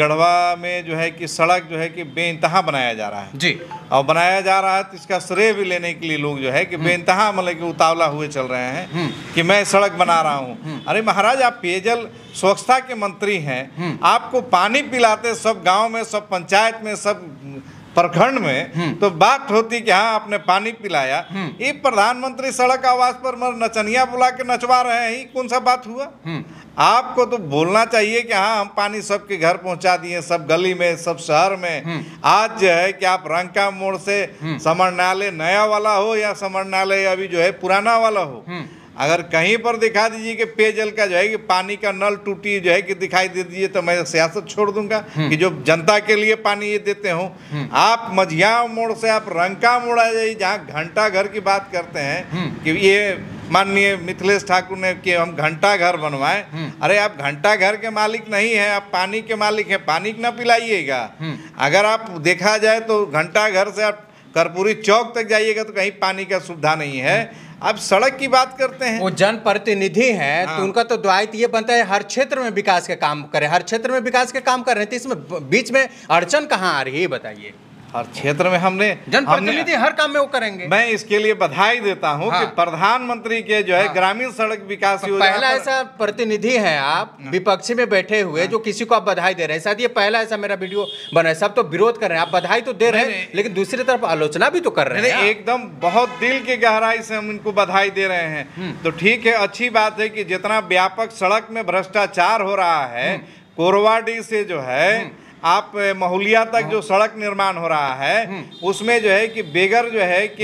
गढ़वा में जो है कि सड़क जो है कि बेइंतहा बनाया जा रहा है जी, और बनाया जा रहा है तो इसका श्रेय भी लेने के लिए लोग जो है कि बेइंतहा मतलब कि उतावला हुए चल रहे हैं कि मैं सड़क बना रहा हूँ। अरे महाराज, आप पेयजल स्वच्छता के मंत्री हैं, आपको पानी पिलाते सब गांव में, सब पंचायत में, सब प्रखंड में, तो बात होती कि हाँ आपने पानी पिलाया। ये प्रधानमंत्री सड़क आवास पर नचनिया बुला के नचवा रहे हैं, ये कौन सा बात हुआ? आपको तो बोलना चाहिए कि हाँ हम पानी सबके घर पहुंचा दिए, सब गली में, सब शहर में। आज जो है कि आप रंका मोड़ से समरनालय नया वाला हो या समरनालय अभी जो है पुराना वाला हो, अगर कहीं पर दिखा दीजिए कि पेयजल का जो है कि पानी का नल टूटी जो है कि दिखाई दे दीजिए तो मैं सियासत छोड़ दूंगा कि जो जनता के लिए पानी ये देते हो। आप मझिया मोड़ से आप रंका मोड़ आ जाइए, जहाँ घंटा घर की बात करते हैं कि ये माननीय मिथिलेश ठाकुर ने कि हम घंटा घर बनवाएं। अरे आप घंटा घर के मालिक नहीं हैं, आप पानी के मालिक हैं, पानी ना पिलाइएगा। अगर आप देखा जाए तो घंटा घर से आप कर्पूरी चौक तक जाइएगा तो कहीं पानी का सुविधा नहीं है। अब सड़क की बात करते हैं, वो जनप्रतिनिधि हैं। हाँ। तो उनका तो दायित्व ये बनता है हर क्षेत्र में विकास के काम करें, हर क्षेत्र में विकास के काम कर रहे हैं, तो इसमें बीच में अड़चन कहाँ आ रही है बताइए? हर क्षेत्र में हमने जनप्रतिनिधि हर काम में वो करेंगे। मैं इसके लिए बधाई देता हूं कि प्रधानमंत्री के जो है ग्रामीण सड़क विकास योजना पहला ऐसा प्रतिनिधि है आप विपक्ष में बैठे हुए जो किसी को आप बधाई दे रहे हैं। शायद ये पहला ऐसा मेरा वीडियो बना है, सब तो विरोध कर रहे हैं, आप बधाई तो दे रहे हैं लेकिन दूसरी तरफ आलोचना भी तो कर रहे हैं। एकदम बहुत दिल की गहराई से हम इनको बधाई दे रहे हैं। तो ठीक है, अच्छी बात है कि जितना व्यापक सड़क में भ्रष्टाचार हो रहा है, कोरवाडी से जो है आप महुलिया तक जो सड़क निर्माण हो रहा है, उसमें जो है कि बेगर जो है कि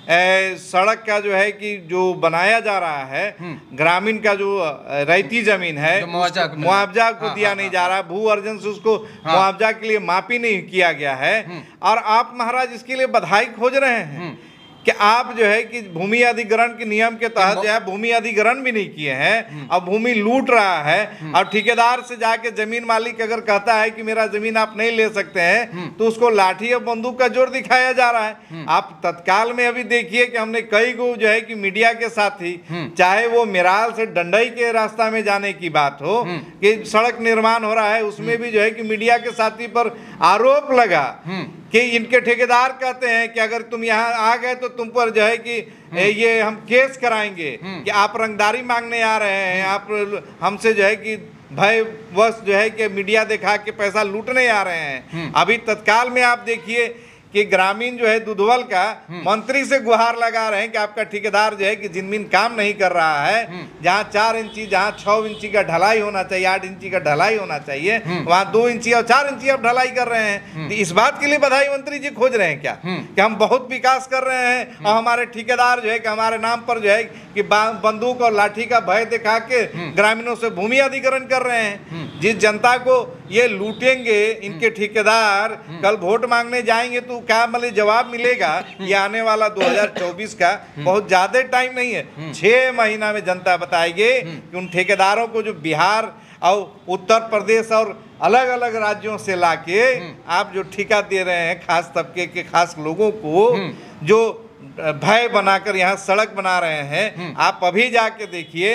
सड़क का जो है कि जो बनाया जा रहा है, ग्रामीण का जो रैयती जमीन है मुआवजा को दिया नहीं जा रहा, भू अर्जन से उसको मुआवजा के लिए मापी नहीं किया गया है। और आप महाराज इसके लिए बधाई खोज रहे हैं कि आप जो है कि भूमि अधिग्रहण के नियम के तहत जो है भूमि अधिग्रहण भी नहीं किए हैं, अब भूमि लूट रहा है। और ठेकेदार से जाके जमीन मालिक अगर कहता है कि मेरा जमीन आप नहीं ले सकते हैं तो उसको लाठी और बंदूक का जोर दिखाया जा रहा है। आप तत्काल में अभी देखिए कि हमने कई गो जो है कि मीडिया के साथी, चाहे वो मेराल से डंडई के रास्ता में जाने की बात हो कि सड़क निर्माण हो रहा है, उसमें भी जो है कि मीडिया के साथी पर आरोप लगा कि इनके ठेकेदार कहते हैं कि अगर तुम यहाँ आ गए तो तुम पर जो है कि ये हम केस कराएंगे कि आप रंगदारी मांगने आ रहे हैं, आप हमसे जो है कि भयवश जो है कि मीडिया दिखा के पैसा लूटने आ रहे हैं। अभी तत्काल में आप देखिए कि ग्रामीण जो है दुधवल का मंत्री से गुहार लगा रहे हैं कि आपका ठेकेदार जो है कि जिनमिन काम नहीं कर रहा है, जहाँ 4 इंची जहाँ 6 इंची का ढलाई होना चाहिए, 8 इंची का ढलाई होना चाहिए, वहाँ 2 इंची और 4 इंची आप ढलाई कर रहे हैं। तो इस बात के लिए बधाई मंत्री जी खोज रहे हैं क्या कि हम बहुत विकास कर रहे हैं और हमारे ठेकेदार जो है कि हमारे नाम पर जो है कि बंदूक और लाठी का भय दिखा के ग्रामीणों से भूमि अधिग्रहण कर रहे हैं। जिस जनता को ये लूटेंगे इनके ठेकेदार, कल वोट मांगने जाएंगे तो क्या मतलब जवाब मिलेगा? ये आने वाला 2024 का बहुत ज्यादा टाइम नहीं है, 6 महीना में जनता बताएगी कि उन ठेकेदारों को जो बिहार और उत्तर प्रदेश और अलग अलग राज्यों से लाके आप जो ठेका दे रहे हैं खास तबके के खास लोगों को, जो भय बनाकर यहाँ सड़क बना रहे हैं। आप अभी जाके देखिए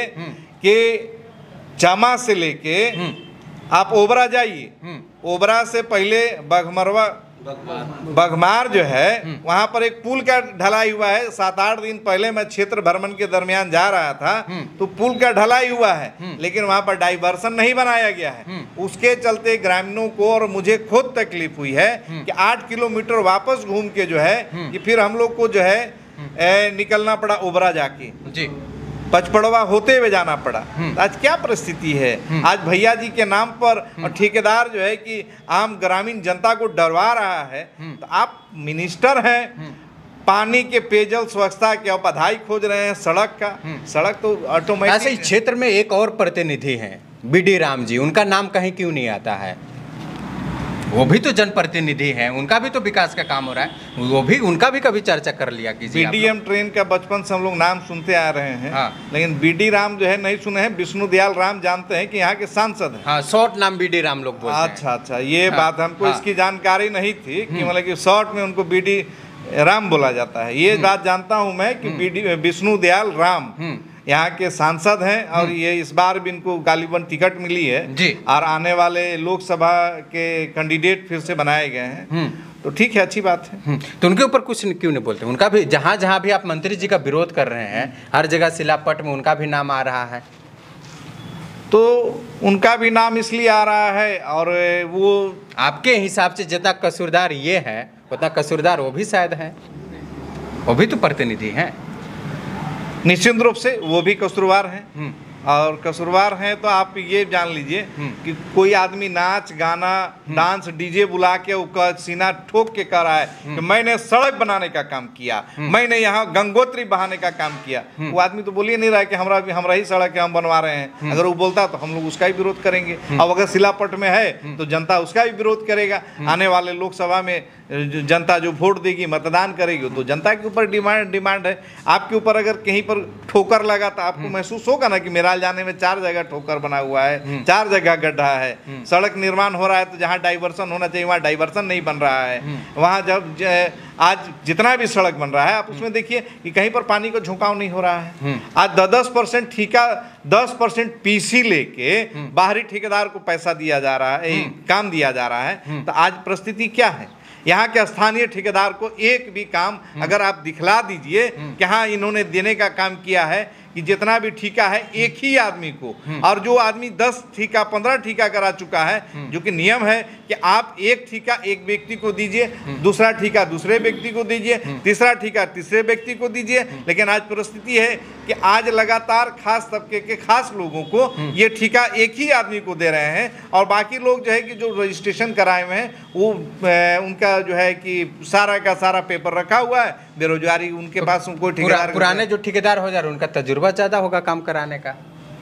कि जामा से लेके आप ओबरा जाइए, ओबरा से पहले बघमार जो है वहां पर एक पुल का ढलाई हुआ है। 7-8 दिन पहले मैं क्षेत्र भ्रमण के दरमियान जा रहा था तो पुल का ढलाई हुआ है, लेकिन वहां पर डाइवर्सन नहीं बनाया गया है। उसके चलते ग्रामीणों को और मुझे खुद तकलीफ हुई है कि 8 किलोमीटर वापस घूम के जो है कि फिर हम लोग को जो है निकलना पड़ा ओबरा जाके जी, पचपड़वा होते हुए जाना पड़ा। आज क्या परिस्थिति है? आज भैया जी के नाम पर और ठेकेदार जो है कि आम ग्रामीण जनता को डरवा रहा है। तो आप मिनिस्टर हैं पानी के, पेयजल स्वच्छता के, और बधाई खोज रहे हैं सड़क का। सड़क तो ऑटोमेटिक। ऐसे इस क्षेत्र में एक और प्रतिनिधि हैं बीडी राम जी, उनका नाम कहीं क्यों नहीं आता है? वो भी तो जनप्रतिनिधि हैं, उनका भी तो विकास का काम हो रहा है, वो भी उनका भी कभी चर्चा कर लिया कीजिए। बीडीएम ट्रेन का बचपन से हम लोग नाम सुनते आ रहे हैं। हाँ। लेकिन बीडी राम जो है नहीं सुने हैं। विष्णु दयाल राम जानते हैं कि यहाँ के सांसद हैं। हाँ, शॉर्ट नाम बीडी राम लोग बोलते हैं। अच्छा, ये बात हमको इसकी जानकारी नहीं थी कि मतलब कि शॉर्ट में उनको बीडी राम बोला जाता है। ये बात जानता हूँ मैं कि विष्णु दयाल राम यहाँ के सांसद हैं और ये इस बार भी इनको गालिबन टिकट मिली है जी। और आने वाले लोकसभा के कैंडिडेट फिर से बनाए गए हैं, तो ठीक है, अच्छी बात है। तो उनके ऊपर कुछ क्यों नहीं बोलते? उनका भी जहाँ जहाँ भी आप मंत्री जी का विरोध कर रहे हैं, हर जगह शिलापट में उनका भी नाम आ रहा है। तो उनका भी नाम इसलिए आ रहा है, और वो आपके हिसाब से जितना कसूरदार ये है उतना कसूरदार वो भी शायद है, वो भी तो प्रतिनिधि हैं। निश्चित रूप से वो भी कसूरवार हैं, और कसूरवार हैं तो आप ये जान लीजिए कि कोई आदमी नाच गाना डांस डीजे बुला के उसका सीना ठोक के कह रहा है कि मैंने सड़क बनाने का काम किया, मैंने यहाँ गंगोत्री बहाने का काम किया, वो आदमी तो बोल ही नहीं रहा है कि हमरा ही सड़क है, हम बनवा रहे हैं। अगर वो बोलता तो हम लोग उसका ही विरोध करेंगे, अब अगर शिलापट में है तो जनता उसका भी विरोध करेगा। आने वाले लोकसभा में जनता जो वोट देगी, मतदान करेगी, तो जनता के ऊपर डिमांड है। आपके ऊपर अगर कहीं पर ठोकर लगा तो आपको महसूस होगा ना कि मेराल जाने में 4 जगह ठोकर बना हुआ है, 4 जगह गड्ढा है, सड़क निर्माण हो रहा है तो जहाँ डाइवर्सन होना चाहिए वहाँ डाइवर्सन नहीं बन रहा है। वहाँ जब आज जितना भी सड़क बन रहा है आप उसमें देखिए कि कहीं पर पानी का झुकाव नहीं हो रहा है। आज 10% ठेका 10% पीसी लेके बाहरी ठेकेदार को पैसा दिया जा रहा है, काम दिया जा रहा है। तो आज परिस्थिति क्या है? यहाँ के स्थानीय ठेकेदार को एक भी काम अगर आप दिखला दीजिए कि हाँ इन्होंने देने का काम किया है, कि जितना भी ठेका है एक ही आदमी को, और जो आदमी 10 ठेका 15 ठेका करा चुका है, जो कि नियम है कि आप एक ठेका एक व्यक्ति को दीजिए, दूसरा ठेका दूसरे व्यक्ति को दीजिए, तीसरा ठेका तीसरे व्यक्ति को दीजिए। लेकिन आज परिस्थिति है कि आज लगातार खास तबके के खास लोगों को ये ठेका एक ही आदमी को दे रहे हैं, और बाकी लोग जो है कि जो रजिस्ट्रेशन कराए हुए हैं वो उनका जो है कि सारा का सारा पेपर रखा हुआ है, बेरोजगारी उनके पास कोई ठेकेदार, पुराने जो ठेकेदार हो जा रहे उनका तजुर्बा ज्यादा होगा काम कराने का,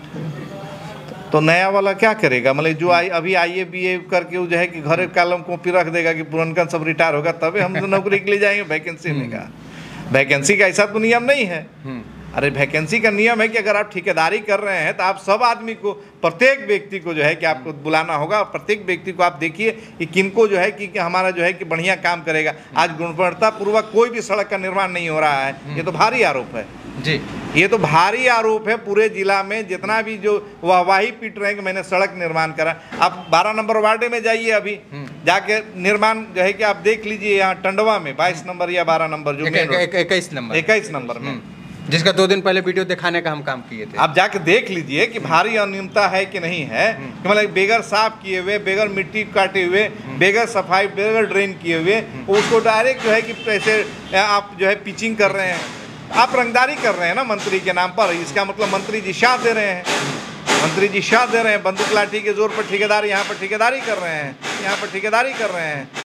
तो नया वाला क्या करेगा? मतलब जो अभी IAA BA करके वो जो है कि घर कलम कॉपी रख देगा कि पुरनका सब रिटायर होगा तभी हम नौकरी के लिए जाएंगे, वैकेंसी में का वैकेंसी का ऐसा तो नियम नहीं है। अरे वैकेंसी का नियम है कि अगर आप ठेकेदारी कर रहे हैं तो आप सब आदमी को, प्रत्येक व्यक्ति को जो है कि आपको बुलाना होगा, और प्रत्येक व्यक्ति को आप देखिए कि किनको जो है कि हमारा जो है कि बढ़िया काम करेगा। आज गुणवत्ता पूर्वक कोई भी सड़क का निर्माण नहीं हो रहा है, ये तो भारी आरोप है जी। ये तो भारी आरोप है। पूरे जिला में जितना भी जो वाहवाही पीट रहे हैं कि मैंने सड़क निर्माण करा, आप 12 नंबर वार्ड में जाइए, अभी जाके निर्माण जो है कि आप देख लीजिए, यहाँ टंडवा में 22 नंबर या 12 नंबर जो 21 नंबर में, जिसका 2 दिन पहले वीडियो दिखाने का हम काम किए थे, आप जाके देख लीजिए कि भारी अनियमितता है कि नहीं है। कि मतलब बेगर साफ किए हुए, बेगर मिट्टी काटे हुए, बेगर सफाई, बेगर ड्रेन किए हुए, उसको डायरेक्ट जो है कि पैसे आप जो है पिचिंग कर रहे हैं, आप रंगदारी कर रहे हैं ना मंत्री के नाम पर। इसका मतलब मंत्री जी शाह दे रहे हैं, मंत्री जी शाह दे रहे हैं, बंदूक लाठी के जोर पर ठेकेदार यहाँ पर ठेकेदारी कर रहे हैं, यहाँ पर ठेकेदारी कर रहे हैं।